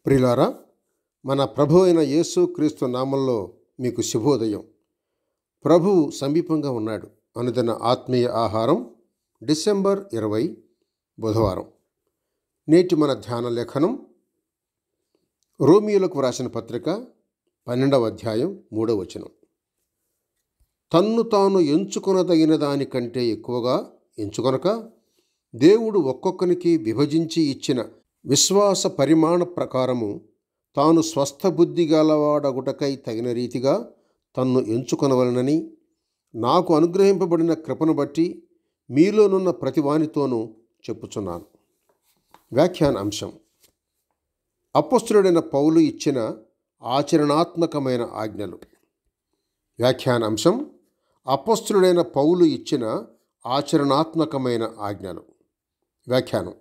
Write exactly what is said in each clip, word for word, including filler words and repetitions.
ప్రియులారా, మన ప్రభు అయిన యేసు క్రీస్తు నామంలో మీకు శుభోదయం. ప్రభువు సమీపంగా ఉన్నాడు. అనుదిన ఆత్మీయ ఆహారం, డిసెంబర్ ఇరవై, బుధవారం. నేటి మన ధ్యాన లేఖనం రోమియోలకు వ్రాసిన పత్రిక పన్నెండవ అధ్యాయం మూడవ వచనం. తన్ను తాను ఎంచుకొనదగిన దానికంటే ఎక్కువగా ఎంచుకొనక దేవుడు ఒక్కొక్కనికి విభజించి ఇచ్చిన విశ్వాస పరిమాణ ప్రకారము తాను స్వస్థ బుద్ధి గలవాడగుటకై తగిన రీతిగా తన్ను ఎంచుకొనవలనని నాకు అనుగ్రహింపబడిన కృపను బట్టి మీలోనున్న ప్రతివానితోనూ చెప్పుచున్నాను. వ్యాఖ్యాన అంశం: అపొస్తలుడైన పౌలు ఇచ్చిన ఆచరణాత్మకమైన ఆజ్ఞలు. వ్యాఖ్యాన అంశం: అపొస్తలుడైన పౌలు ఇచ్చిన ఆచరణాత్మకమైన ఆజ్ఞలు. వ్యాఖ్యానం: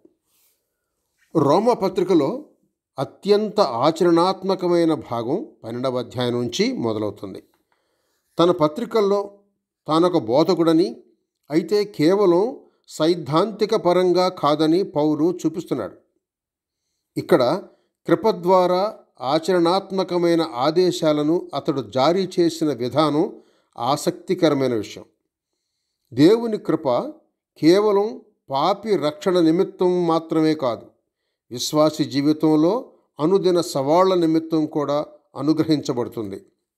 రోమా పత్రికలో అత్యంత ఆచరణాత్మకమైన భాగం పన్నెండవ అధ్యాయం నుంచి మొదలవుతుంది. తన పత్రికల్లో తానొక బోధకుడని, అయితే కేవలం సైద్ధాంతిక పరంగా కాదని పౌలు చూపిస్తున్నాడు. ఇక్కడ కృప ద్వారా ఆచరణాత్మకమైన ఆదేశాలను అతడు జారీ చేసిన విధానం ఆసక్తికరమైన విషయం. దేవుని కృప కేవలం పాపి రక్షణ నిమిత్తం మాత్రమే కాదు, విశ్వాసి జీవితంలో అనుదిన సవాళ్ల నిమిత్తం కూడా అనుగ్రహించబడుతుంది.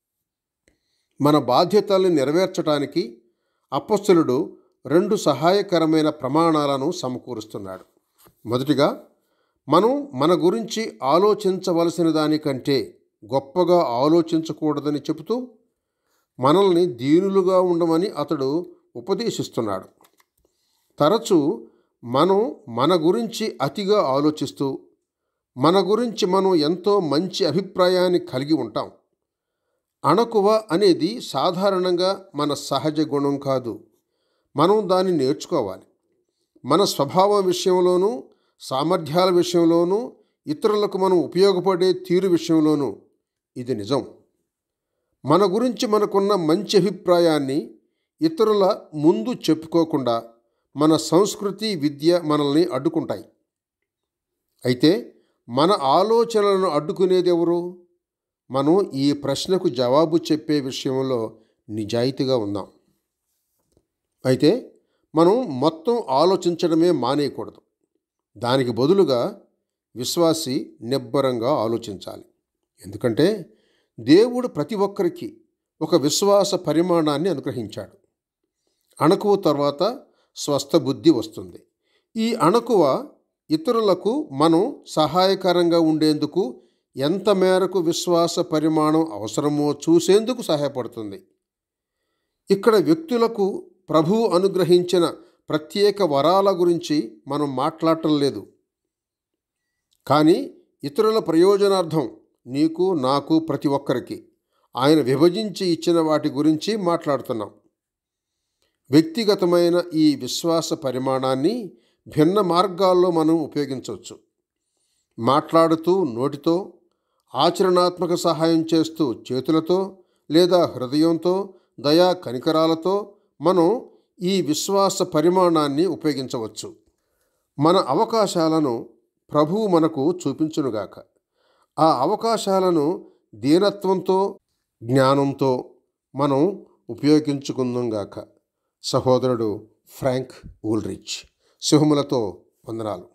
మన బాధ్యతల్ని నెరవేర్చడానికి అపొస్తలుడు రెండు సహాయకరమైన ప్రమాణాలను సమకూరుస్తున్నాడు. మొదటిగా, మనం మన గురించి ఆలోచించవలసిన దానికంటే గొప్పగా ఆలోచించకూడదని చెబుతూ మనల్ని దీనులుగా ఉండమని అతడు ఉపదేశిస్తున్నాడు. తరచూ మనం మన గురించి అతిగా ఆలోచిస్తూ మన గురించి మనం ఎంతో మంచి అభిప్రాయాన్ని కలిగి ఉంటాం. అణకువ అనేది సాధారణంగా మన సహజ గుణం కాదు. మనం దాన్ని నేర్చుకోవాలి. మన స్వభావం విషయంలోనూ, సామర్థ్యాల విషయంలోనూ, ఇతరులకు మనం ఉపయోగపడే తీరు విషయంలోనూ ఇది నిజం. మన గురించి మనకున్న మంచి అభిప్రాయాన్ని ఇతరుల ముందు చెప్పుకోకుండా మన సంస్కృతి, విద్య మనల్ని అడ్డుకుంటాయి. అయితే మన ఆలోచనలను అడ్డుకునేది ఎవరు? మనం ఈ ప్రశ్నకు జవాబు చెప్పే విషయంలో నిజాయితీగా ఉందాం. అయితే మనం మొత్తం ఆలోచించడమే మానేయకూడదు. దానికి బదులుగా విశ్వాసి నిబ్బరంగా ఆలోచించాలి. ఎందుకంటే దేవుడు ప్రతి ఒక్కరికి ఒక విశ్వాస పరిమాణాన్ని అనుగ్రహించాడు. అణకువ తర్వాత స్వస్థ బుద్ధి వస్తుంది. ఈ అణకువ ఇతరులకు మనం సహాయకరంగా ఉండేందుకు ఎంత మేరకు విశ్వాస పరిమాణం అవసరమో చూసేందుకు సహాయపడుతుంది. ఇక్కడ వ్యక్తులకు ప్రభువు అనుగ్రహించిన ప్రత్యేక వరాల గురించి మనం మాట్లాడటం లేదు, కానీ ఇతరుల ప్రయోజనార్థం నీకు, నాకు, ప్రతి ఒక్కరికి ఆయన విభజించి ఇచ్చిన వాటి గురించి మాట్లాడుతున్నాం. వ్యక్తిగతమైన ఈ విశ్వాస పరిమాణాన్ని భిన్న మార్గాల్లో మనం ఉపయోగించవచ్చు. మాట్లాడుతూ నోటితో, ఆచరణాత్మక సహాయం చేస్తూ చేతులతో లేదా హృదయంతో, దయా కనికరాలతో మనం ఈ విశ్వాస పరిమాణాన్ని ఉపయోగించవచ్చు. మన అవకాశాలను ప్రభువు మనకు చూపించునుగాక. ఆ అవకాశాలను దీనత్వంతో, జ్ఞానంతో మనం ఉపయోగించుకుందాంగాక. సహోదరుడు ఫ్రాంక్ ఊల్రిచ్. శుభములతో వందనాలు.